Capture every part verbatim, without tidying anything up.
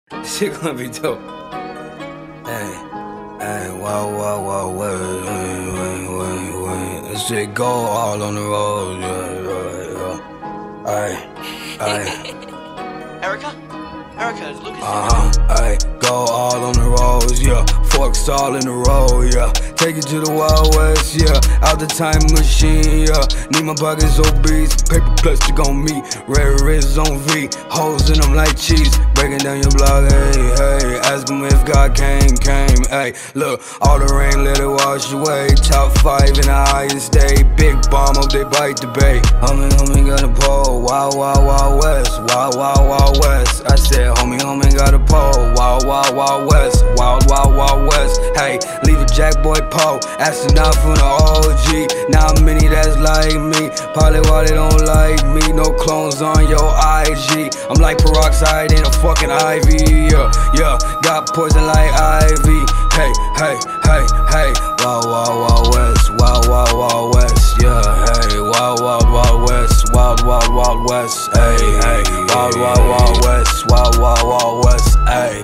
Shit gonna be dope. Hey, hey, wow, wow, wow, wait, wait, wait, wait, wait. This shit go all on the road, yeah, yeah, yeah. Hey, hey. Erica? Erica, is Lucas? Uh-huh, hey, go all on the roads, yeah. Forks all in the road, yeah. Take it to the Wild West, yeah. Out the time machine, yeah. Need my pockets obese. Paper plastic on me. Red wrists on V. Holes in them like cheese. Breaking down your block, hey, hey. Ask them if God came, came, hey. Look, all the rain, let it wash away. Top five in the highest day. Big bomb up, they bite the bay. Homie, homie got a pole. Wild, wild, wild west. Wild, wild, wild west. I said, homie, homie got a pole. Wild, wild, wild west. Wild, wild, wild west. Hey, leave a jack boy pole. Astronaut from the O G. Not many that's like me. Probably why they don't like me. No clones on your I G. I'm like peroxide in a fucking I V. Yeah, yeah. Got poison like ivy. Hey, hey, hey, hey. Wild, wild, wild west. Wild, wild, wild west. Yeah, hey. Wild, wild, wild west. Wild, wild, wild west. Hey, hey. Wild, wild, wild west. Wild, wild, wild west. Hey.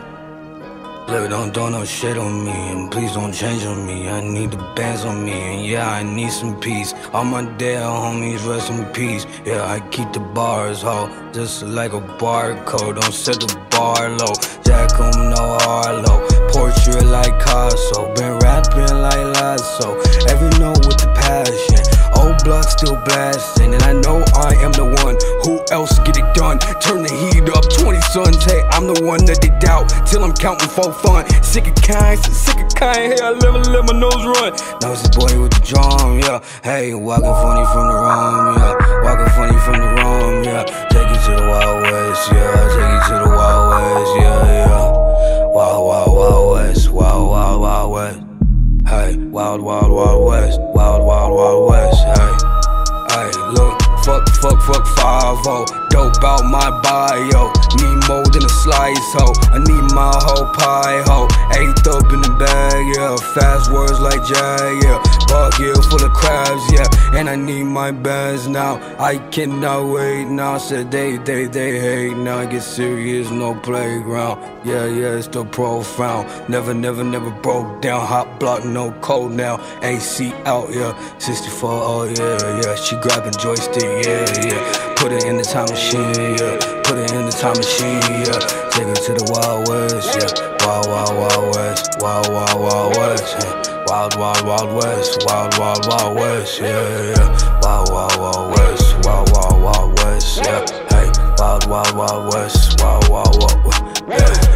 Look, don't do no shit on me, and please don't change on me. I need the bands on me, and yeah, I need some peace. All my dead homies, rest in peace. Yeah, I keep the bars, ho, just like a barcode. Don't set the bar low, Jack on no Harlow. Portrait like Casso, been rapping like Lasso. Every note with the passion, old blood still blasting. And I know I am the one, who else get it done? Turn the heat up, twenty sons, hey, I'm the one that they doubt. Till I'm counting for fun, sick of kind, sick of kind. Hey, I never let my nose run. Now it's the boy with the drum, yeah. Hey, walking funny from the rum, yeah. Walking funny from the rum, yeah. Take you to the Wild West, yeah. Take you to the Wild West, yeah, yeah. Wild, wild, wild west, wild, wild, wild west. Hey, wild, wild, wild west, wild, wild, wild west. Hey, hey, look, fuck, fuck, fuck, five oh. Dope out my bio. Need more than a slice, ho. I need my whole pie, ho. Eighth up in the bag, yeah. Fast words like Jag, yeah. Bucket full of crabs, yeah. And I need my bands now. I cannot wait now. Said they, they, they hate now. I get serious, no playground. Yeah, yeah, it's the profound. Never, never, never broke down. Hot block, no code now. A C out, yeah. sixty-four, oh yeah, yeah. She grabbing joystick, yeah, yeah. Put it in the time machine, yeah. Put it in the time machine, yeah. Take it to the Wild West, yeah. Wild, wild, wild west. Wild, wild, wild west, yeah. Wild, wild, wild west. Wild, wild, wild west, yeah, yeah. Wild, wild, wild west. Wild, wild, wild west, yeah. Hey, wild, wild, wild west. Wild, wild, wild west, yeah.